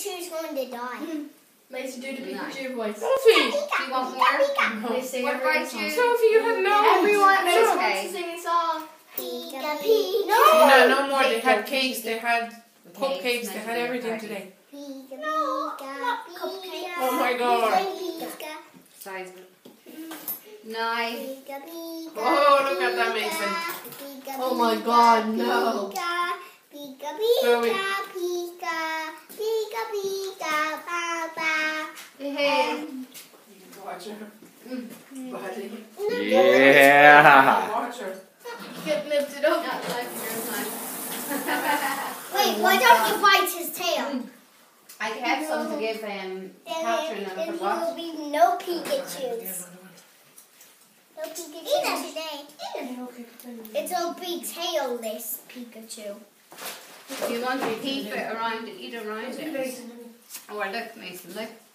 Pikachu's going to die. Mason, do the Pikachu voice. Sophie! Do you want more? They sing What every about song. you? Sophie, you have no. Everyone knows No. how to sing a song. Pika, Pika. No, no more. They had cakes. They had cupcakes. They had everything today. Pika, No, Pika, not Pika. cupcakes. Oh my God. Pika, Size of it. Nice. Pika, Pika. Oh, look at that, Mason. Pika, Oh my Pika, God, no. Pika, Pika, Pika, Zoe. Pika, Pika, Pika, ba, ba. Hey. Watch her. Buddy. Yeah. Watch her. Get lifted up. Not like yours, nice. Wait, why don't you bite his tail? I had some to give Catherine Then and there will forgot. be no Pikachus. No Pikachu today. It'll be tailless Pikachu. Do you want to keep it around, eat around it? Or look, Mason, look.